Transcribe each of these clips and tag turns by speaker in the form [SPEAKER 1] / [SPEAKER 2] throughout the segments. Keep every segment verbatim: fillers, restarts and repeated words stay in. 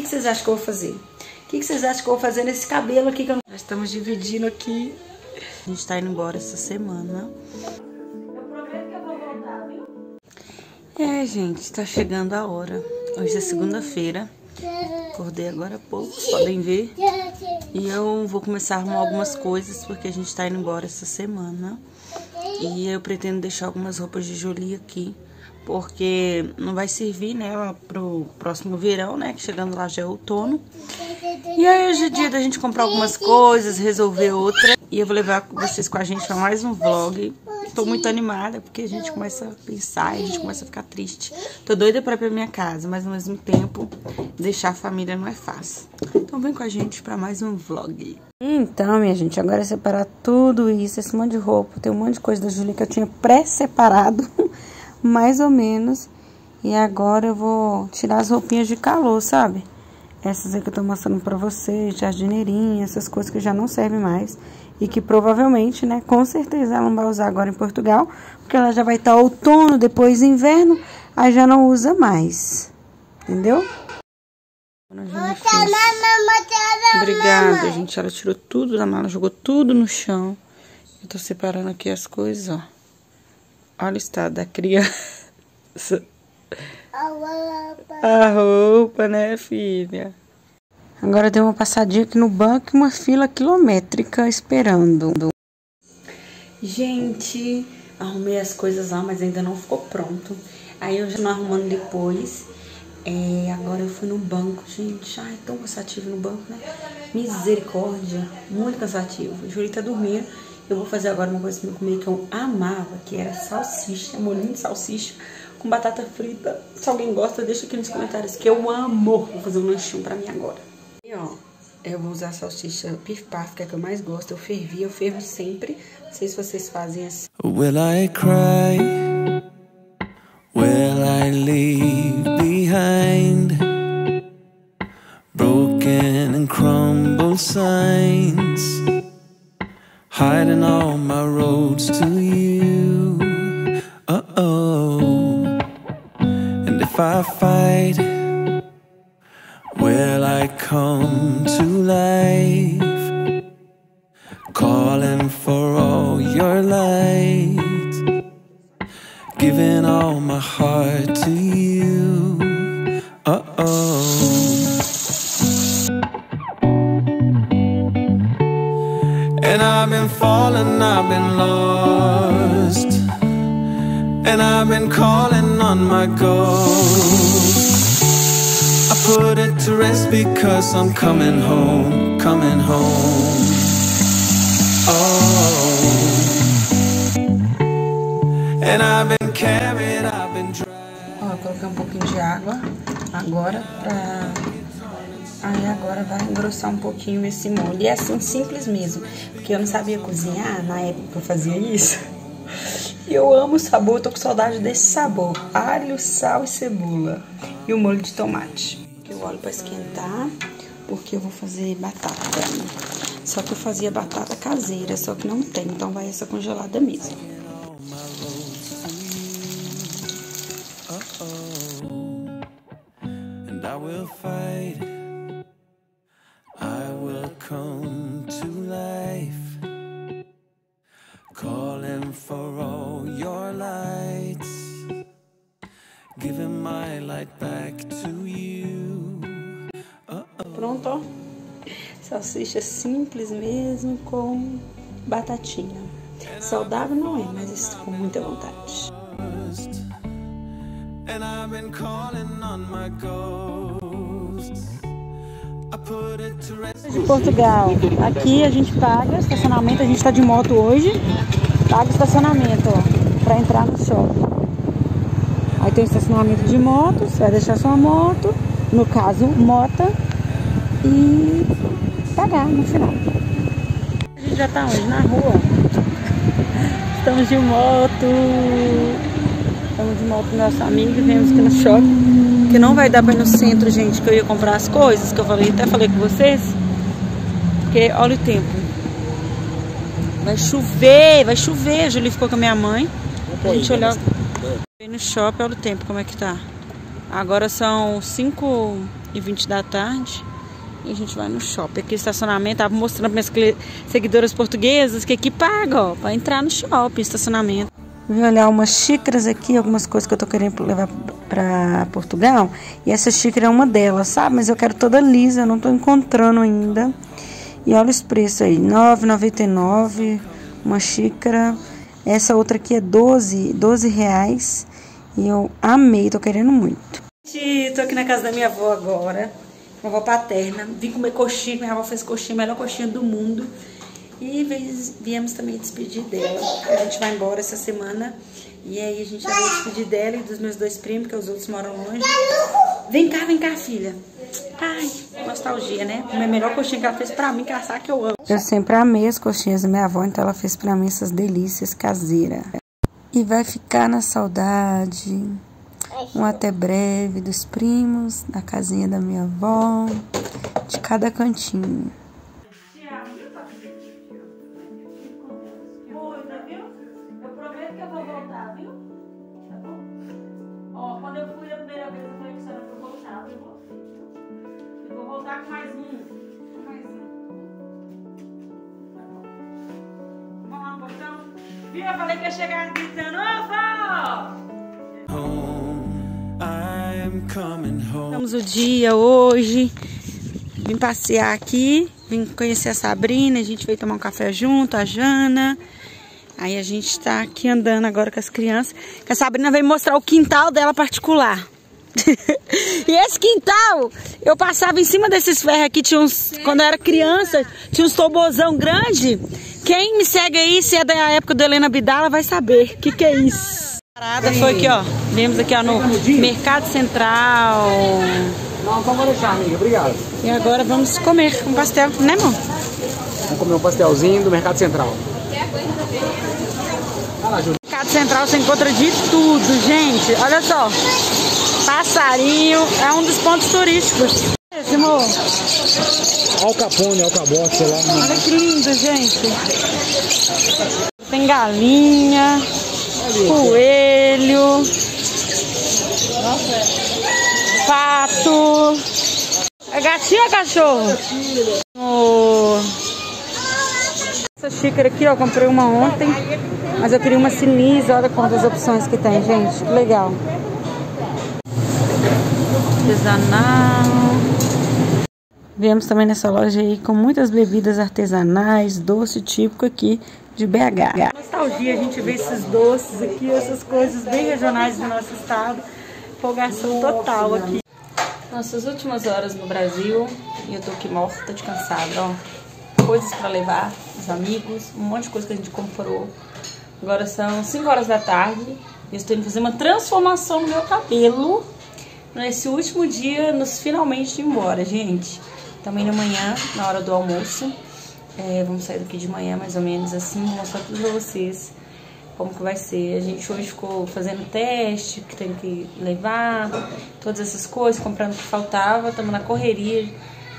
[SPEAKER 1] que vocês acham que eu vou fazer? O que, que vocês acham que eu vou fazer nesse cabelo aqui? Que eu... Nós estamos dividindo aqui. A gente tá indo embora essa semana. Eu prometo que eu vou voltar, viu? É, gente, tá chegando a hora. Hoje é segunda-feira. Acordei agora há pouco, vocês podem ver. E eu vou começar a arrumar algumas coisas, porque a gente tá indo embora essa semana. E eu pretendo deixar algumas roupas de Jolie aqui, porque não vai servir, né, pro próximo verão, né, que chegando lá já é outono. E aí hoje é dia da gente comprar algumas coisas, resolver outra. E eu vou levar vocês com a gente para mais um vlog. Tô muito animada, porque a gente começa a pensar e a gente começa a ficar triste. Tô doida pra ir pra minha casa, mas ao mesmo tempo, deixar a família não é fácil. Então vem com a gente pra mais um vlog. Então, minha gente, agora é separar tudo isso, esse monte de roupa. Tem um monte de coisa da Jolie que eu tinha pré-separado, mais ou menos. E agora eu vou tirar as roupinhas de calor, sabe? Essas aí que eu tô mostrando pra vocês, jardineirinha, essas coisas que já não servem mais. E que provavelmente, né, com certeza ela não vai usar agora em Portugal, porque ela já vai estar outono, depois inverno, aí já não usa mais. Entendeu? Obrigada, gente. Ela tirou tudo da mala, jogou tudo no chão. Eu tô separando aqui as coisas, ó. Olha o estado da criança. A roupa, né, filha? Agora deu uma passadinha aqui no banco e uma fila quilométrica esperando. Gente, arrumei as coisas lá, mas ainda não ficou pronto. Aí eu já não arrumando depois. É, agora eu fui no banco, gente. Ai, tão cansativo no banco, né? Misericórdia, muito cansativo. A Jolie tá dormindo. Eu vou fazer agora uma coisa pra eu comer que eu amava, que era salsicha, molhinho de salsicha com batata frita. Se alguém gosta, deixa aqui nos comentários, que eu amo. Vou fazer um lanchinho pra mim agora. E ó, eu vou usar a salsicha Pif Paf, que é a que eu mais gosto. Eu fervi, eu fervo sempre. Não sei se vocês fazem assim.
[SPEAKER 2] Will I cry? Will I leave behind broken and crumbled signs, hiding all my roads to you? Uh-oh. And if I fight, will I come to life, calling for all your light, giving all my heart to you? Uh-oh. And I've been falling, I've been lost, and I've been calling on my ghost. I put it to rest because I'm coming home, coming home. Oh. And I've been carried, I've been dry.
[SPEAKER 1] Ó, eu coloquei um pouquinho de água agora pra... Aí agora vai engrossar um pouquinho esse molho. E é assim, simples mesmo. Porque eu não sabia cozinhar na época que eu fazia isso. E eu amo o sabor, eu tô com saudade desse sabor. Alho, sal e cebola. E o molho de tomate. Eu olho pra esquentar, porque eu vou fazer batata. Só que eu fazia batata caseira, só que não tem. Então vai essa congelada mesmo.
[SPEAKER 2] I will fight, I will come to life, calling for all your lights, giving my light back to you. Uh-oh.
[SPEAKER 1] Pronto, ó. Salsicha simples mesmo, com batatinha. Saudável não é, mas isso com muita vontade.
[SPEAKER 2] And I've been calling on my ghosts. I put it to rest.
[SPEAKER 1] De Portugal, aqui a gente paga estacionamento, a gente tá de moto hoje, paga estacionamento, ó, pra entrar no shopping. Aí tem estacionamento de moto, você vai deixar sua moto, no caso, mota, e pagar no final. A gente já tá onde? Na rua. Estamos de moto. Estamos de moto com nosso amigo, viemos aqui no shopping. Que não vai dar pra ir no centro, gente, que eu ia comprar as coisas, que eu falei, até falei com vocês. Porque olha o tempo. Vai chover, vai chover. A Jolie ficou com a minha mãe. A gente olhou no shopping, olha o tempo como é que tá. Agora são cinco e vinte da tarde. E a gente vai no shopping. Aqui o estacionamento, tava mostrando para minhas seguidoras portuguesas que aqui paga, ó, pra entrar no shopping, estacionamento. Vim olhar umas xícaras aqui, algumas coisas que eu tô querendo levar pra Portugal. E essa xícara é uma delas, sabe? Mas eu quero toda lisa, eu não tô encontrando ainda. E olha os preços aí, nove reais e noventa e nove centavos uma xícara. Essa outra aqui é doze, doze reais. E eu amei, tô querendo muito. Gente, tô aqui na casa da minha avó agora. Minha avó paterna. Vim comer coxinha, minha avó fez coxinha, a melhor coxinha do mundo. E viemos também despedir dela. A gente vai embora essa semana. E aí a gente vai despedir dela e dos meus dois primos, que os outros moram longe. Vem cá, vem cá, filha. Ai, nostalgia, né? A melhor coxinha que ela fez pra mim, que ela sabe que eu amo. Eu sempre amei as coxinhas da minha avó, então ela fez pra mim essas delícias caseiras. E vai ficar na saudade. Um até breve dos primos, da casinha da minha avó, de cada cantinho.
[SPEAKER 3] Quando eu fui a primeira vez, eu falei que era pra eu voltar, eu vou. Eu vou voltar com mais um. Mais um. Vamos lá no portão? Viu? Eu falei que ia chegar gritando, ô, vó!
[SPEAKER 1] Estamos o dia hoje. Vim passear aqui, vim conhecer a Sabrina, a gente veio tomar um café junto, a Jana. Aí a gente tá aqui andando agora com as crianças. Que a Sabrina veio mostrar o quintal dela particular. E esse quintal, eu passava em cima desses ferros aqui, tinha uns, quando eu era criança, tinha uns tobozão grande. Quem me segue aí, se é da época do Helena Bidala, vai saber o que que é isso. A parada foi aqui, ó. Viemos aqui, ó, no Mercado Central.
[SPEAKER 4] Não, então vou deixar, amiga. Obrigado.
[SPEAKER 1] E agora vamos comer um pastel, né, amor?
[SPEAKER 4] Vamos comer um pastelzinho do Mercado Central.
[SPEAKER 1] Mercado Central você encontra de tudo, gente. Olha só. Passarinho é um dos pontos turísticos. Esse, amor.
[SPEAKER 4] Olha o capone, olha o cabote, sei lá.
[SPEAKER 1] Olha que lindo, gente. Tem galinha, coelho, pato. É gatinho ou cachorro? Oh. Essa xícara aqui, ó, eu comprei uma ontem, mas eu queria uma cinisa. Olha quantas opções que tem, gente. Que legal. Artesanal. Viemos também nessa loja aí com muitas bebidas artesanais, doce típico aqui de B H. Nostalgia, a gente vê esses doces aqui, essas coisas bem regionais do nosso estado. Empolgação total aqui. Nossas últimas horas no Brasil, e eu tô aqui morta de cansada, ó. Coisas pra levar, os amigos, um monte de coisa que a gente comprou. Agora são cinco horas da tarde e eu estou indo fazer uma transformação no meu cabelo. Nesse último dia, nos finalmente ir embora, gente. Também na manhã, na hora do almoço. É, vamos sair daqui de manhã, mais ou menos assim. Vou mostrar tudo pra vocês como que vai ser. A gente hoje ficou fazendo teste, que tem que levar, todas essas coisas, comprando o que faltava. Estamos na correria,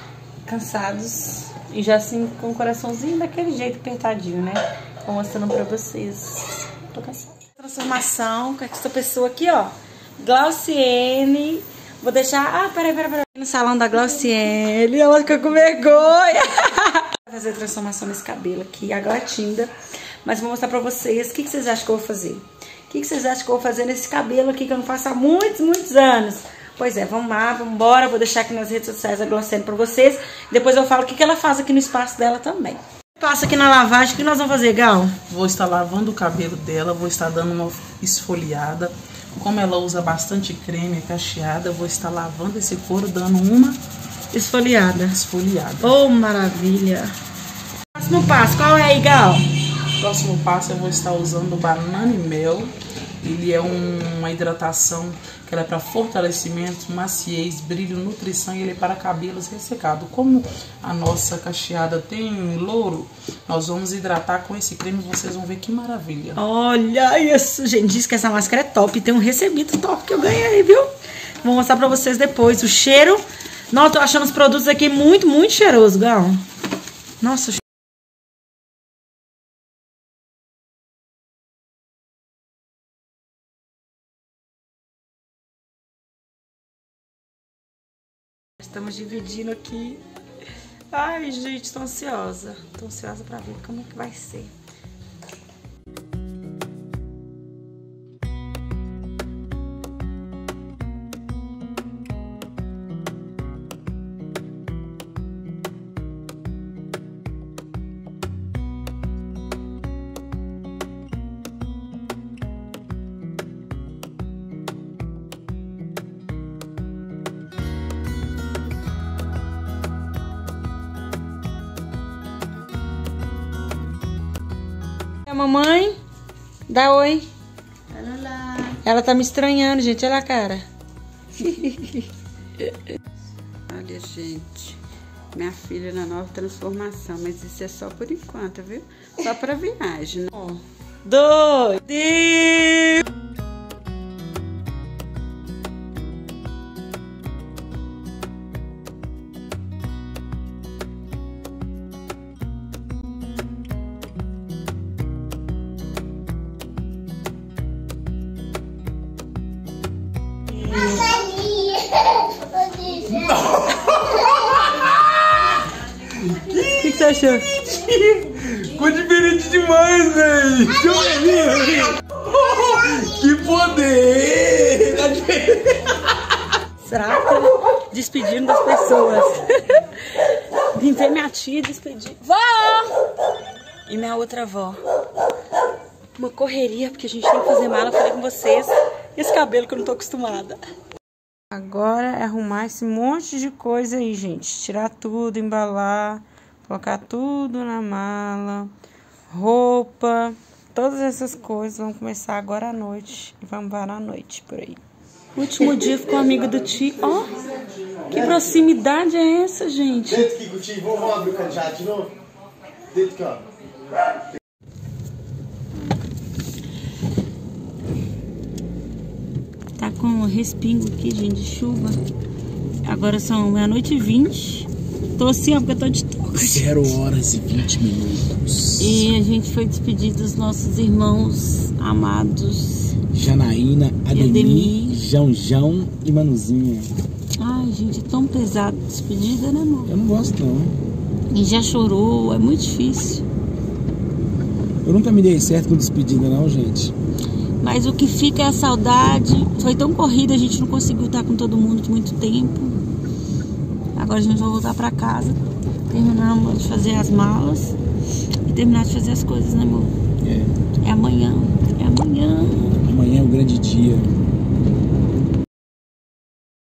[SPEAKER 1] cansados. E já assim, com o coraçãozinho daquele jeito apertadinho, né? Vou mostrando pra vocês. Tô cansada. Transformação com essa pessoa aqui, ó. Glauciene. Vou deixar... Ah, peraí, peraí, peraí. No salão da Glauciene. Ela fica com vergonha. Vou fazer transformação nesse cabelo aqui, agora tinda. Mas vou mostrar pra vocês o que, que vocês acham que eu vou fazer. O que, que vocês acham que eu vou fazer nesse cabelo aqui que eu não faço há muitos, muitos anos. Pois é, vamos lá, vamos embora. Vou deixar aqui nas redes sociais a Glauciene pra vocês. Depois eu falo o que, que ela faz aqui no espaço dela também. Passa aqui na lavagem, o que nós vamos fazer, Gal?
[SPEAKER 5] Vou estar lavando o cabelo dela, vou estar dando uma esfoliada. Como ela usa bastante creme cacheada, eu vou estar lavando esse couro, dando uma
[SPEAKER 1] Esfoliada.
[SPEAKER 5] esfoliada.
[SPEAKER 1] Oh, maravilha. Próximo passo, qual é aí, Gal?
[SPEAKER 5] Próximo passo eu vou estar usando o banana e mel. Ele é um, uma hidratação que ela é para fortalecimento, maciez, brilho, nutrição e ele é para cabelos ressecados. Como a nossa cacheada tem louro, nós vamos hidratar com esse creme e vocês vão ver que maravilha.
[SPEAKER 1] Olha isso, gente, diz que essa máscara é top. Tem um recebido top que eu ganhei, viu? Vou mostrar pra vocês depois. O cheiro... Nossa, tô achando os produtos aqui muito, muito cheiroso, Gal. Nossa, estamos dividindo aqui. Ai, gente, tô ansiosa. Tô ansiosa pra ver como é que vai ser. A mamãe, dá oi.
[SPEAKER 6] Olá.
[SPEAKER 1] Ela tá me estranhando, gente. Olha a cara.
[SPEAKER 6] Olha, gente, minha filha na nova transformação, mas isso é só por enquanto, viu? Só pra viagem, né?
[SPEAKER 1] Um, dois, três. O que, que você achou?
[SPEAKER 4] Ficou diferente demais, velho. Que poder!
[SPEAKER 1] Será que tá despedindo das pessoas? Vim ver minha tia despedir. Vó! E minha outra avó. Uma correria, porque a gente tem que fazer mala. Eu falei com vocês. Esse cabelo que eu não tô acostumada. Agora é arrumar esse monte de coisa aí, gente. Tirar tudo, embalar, colocar tudo na mala, roupa, todas essas coisas. Vamos começar agora à noite e vamos parar à noite por aí. Último dia ficou amigo do tio. Ó, oh, que proximidade é essa, gente?
[SPEAKER 7] Deita aqui com o tio. Vamos abrir o candidato de novo? Deita aqui, ó.
[SPEAKER 1] Tá com respingo aqui, gente, de chuva. Agora são meia-noite e vinte. Tô assim, ó, porque eu tô de toque.
[SPEAKER 4] zero horas e vinte minutos.
[SPEAKER 1] E a gente foi despedir dos nossos irmãos amados.
[SPEAKER 4] Janaína, Ademir,
[SPEAKER 1] Ademir.
[SPEAKER 4] João João e Manuzinha.
[SPEAKER 1] Ai, gente, é tão pesado despedida, né, amor?
[SPEAKER 4] Eu não gosto, não.
[SPEAKER 1] E já chorou, é muito difícil.
[SPEAKER 4] Eu nunca me dei certo com despedida, não, gente.
[SPEAKER 1] Mas o que fica é a saudade. Foi tão corrida, a gente não conseguiu estar com todo mundo de muito tempo. Agora a gente vai voltar pra casa. Terminamos de fazer as malas e terminar de fazer as coisas, né, amor?
[SPEAKER 4] É.
[SPEAKER 1] É amanhã. É amanhã.
[SPEAKER 4] Amanhã é o grande dia.